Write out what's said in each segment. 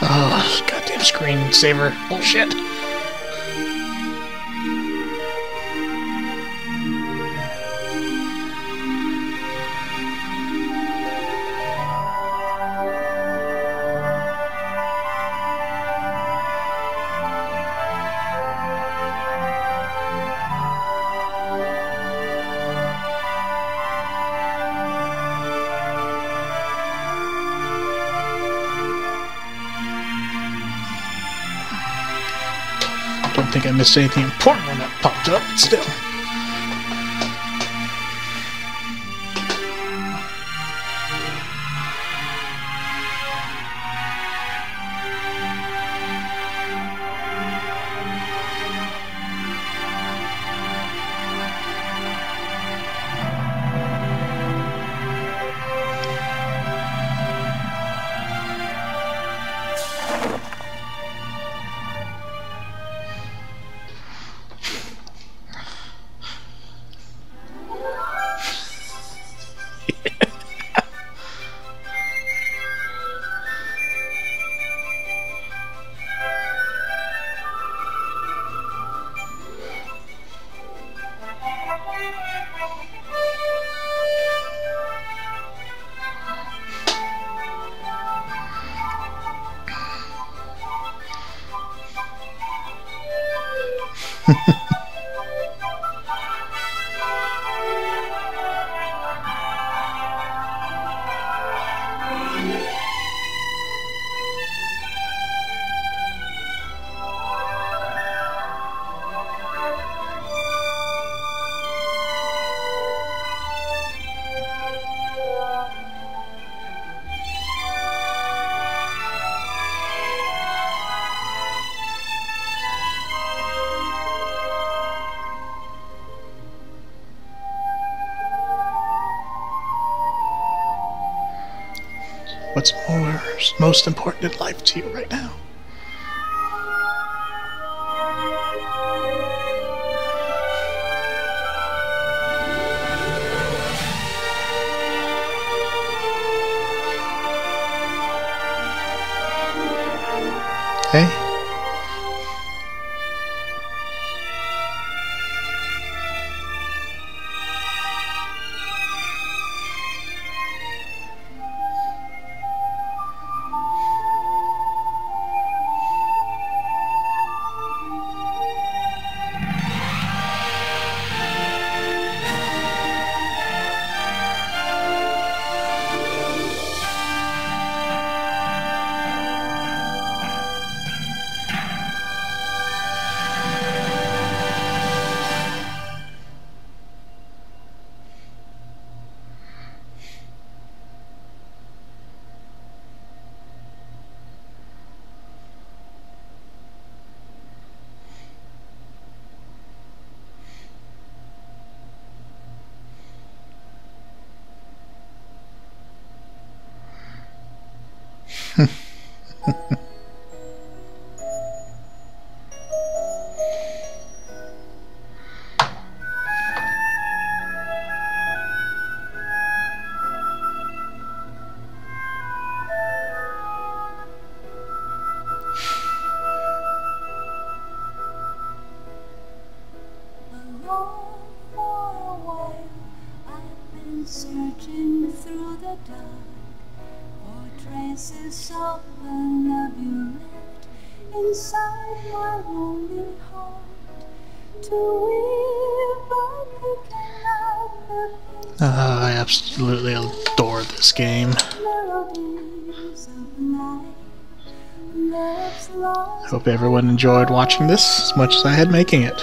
Oh, goddamn screensaver bullshit. Don't think I missed anything important when that popped up, but still. What's most important in life to you right now? Hey? Searching through the dark for traces of the love you left inside my lonely heart, to weave by picking out the I absolutely adore this game. melodies of life. Love's lost. Hope everyone enjoyed watching this as much as I had making it.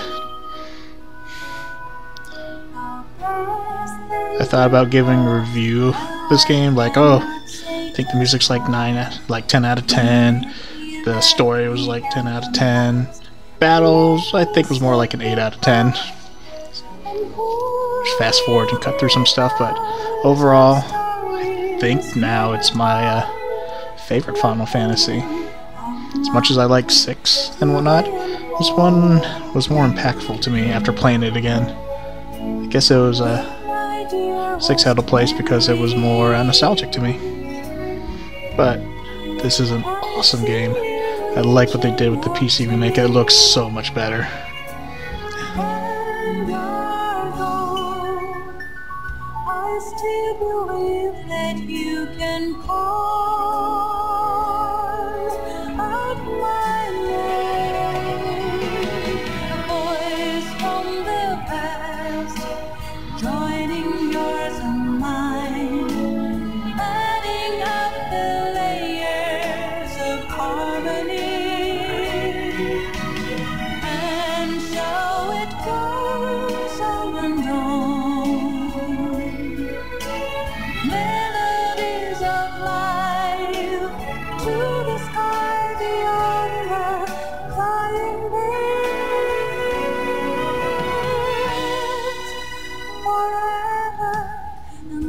I thought about giving a review of this game, like, oh, I think the music's like 10 out of 10. The story was like 10 out of 10. Battles, I think, was more like an 8 out of 10. Just fast forward and cut through some stuff, but overall, I think now it's my favorite Final Fantasy. As much as I like 6 and whatnot, this one was more impactful to me after playing it again. I guess it was 6 held a place because it was more nostalgic to me. But this is an awesome game. I like what they did with the PC remake. It looks so much better. And I still believe that you can call out my name. A voice from the past, joining yours and mine, adding up the layers of harmony. And so it goes on and on. Melodies of life to the sky beyond the flying birds, forever and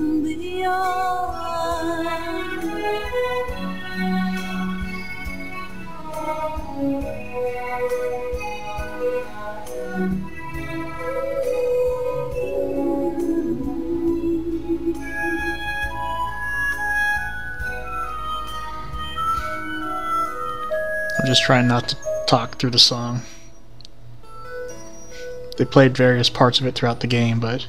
I'm just trying not to talk through the song. They played various parts of it throughout the game, but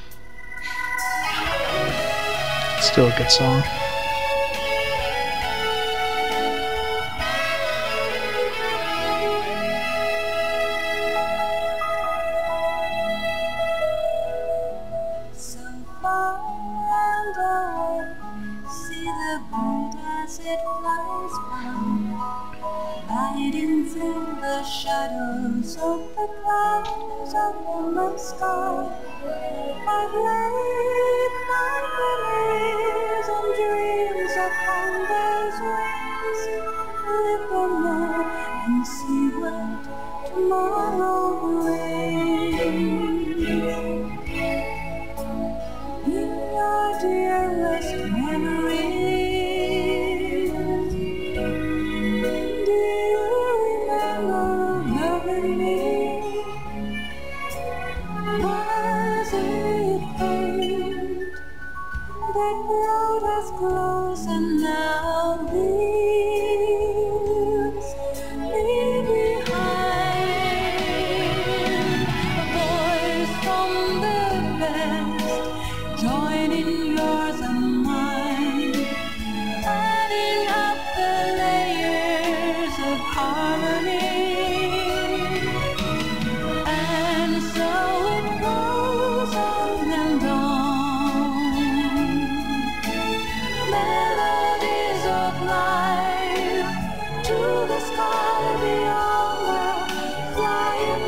it's still a good song. so far and away, see the bird as it flies by, riding through the shadows of the clouds up in the sky. I've laid my beliefs and dreams upon those wings. Live for now and see what tomorrow brings. In your dearest memories, do you remember loving me? Was it fate that brought us close and now leaves me behind? A voice from the past, joining yours and mine, adding up the layers of harmony. And so it goes on and on. Melodies of life to the sky beyond the flying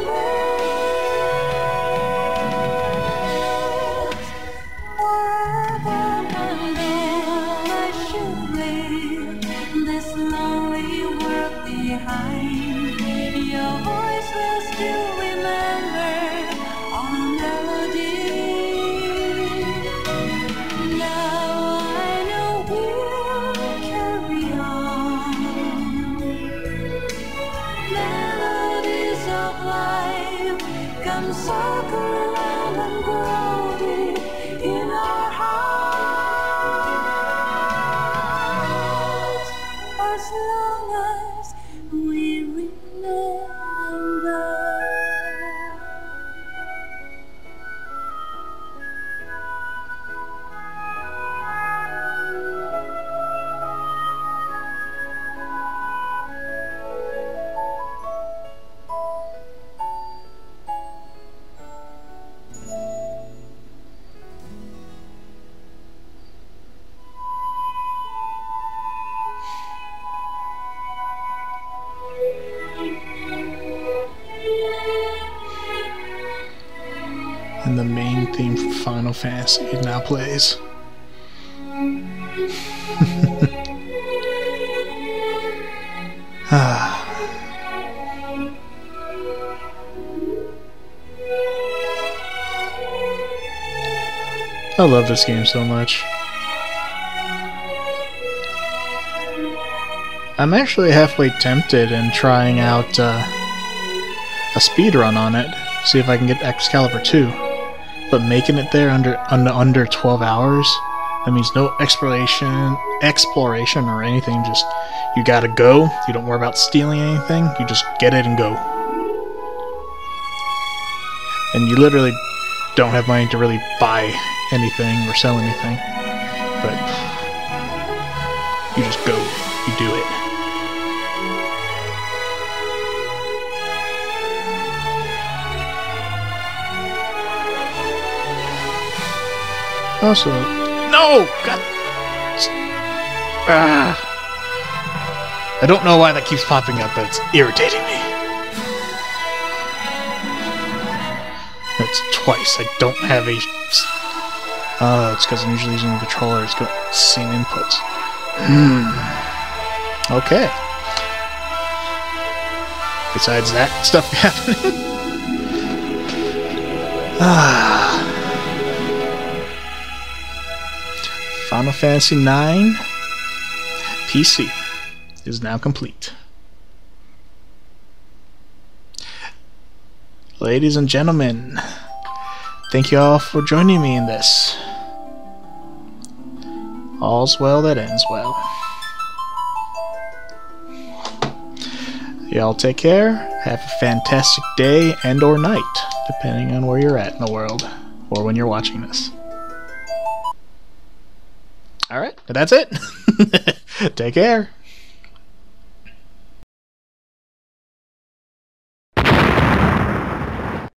birds. Forever and ever I should leave this lonely world behind. Your voice will still remember our melody. Now I know we'll carry on. Melodies of life come circle around and grow deep in our hearts, as long as we remember. And the main theme for Final Fantasy now plays. I love this game so much. I'm actually halfway tempted in trying out a speedrun on it, see if I can get Excalibur 2. But making it there under 12 hours That means no exploration or anything. Just you gotta go. You don't worry about stealing anything. You just get it and go. And you literally don't have money to really buy anything or sell anything. But you just go. You do it. Also, no! God! I don't know why that keeps popping up, but it's irritating me. That's twice. I don't have a... Oh, it's because I'm usually using the controller. It's got the same inputs. Okay. Besides that stuff happening. Final Fantasy IX PC is now complete. Ladies and gentlemen, thank you all for joining me in this. All's well that ends well. Y'all take care. Have a fantastic day and or night, depending on where you're at in the world, or when you're watching this. Alright, that's it. Take care.